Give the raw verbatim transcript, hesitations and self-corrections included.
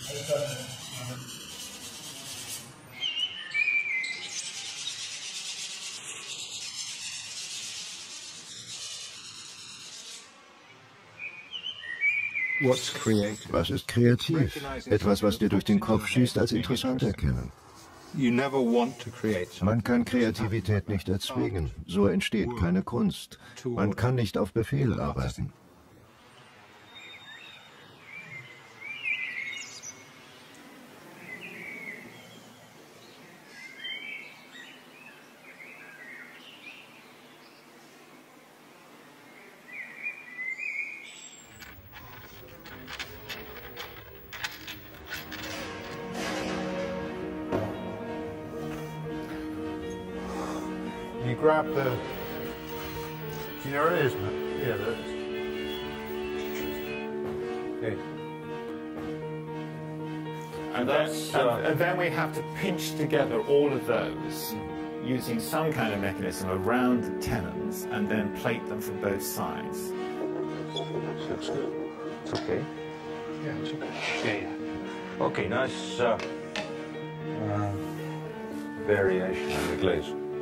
Was ist kreativ? Etwas, was dir durch den Kopf schießt, als interessant erkennen. Man kann Kreativität nicht erzwingen. So entsteht keine Kunst. Man kann nicht auf Befehl arbeiten. You grab the, there it is, man. Yeah, there it is. Okay. And, that's, then, uh, and, and then we have to pinch together all of those using some kind of mechanism around the tenons and then plate them from both sides. Looks good. It's okay. Yeah, it's okay. Yeah, yeah. Okay, nice uh, uh, variation on the glaze.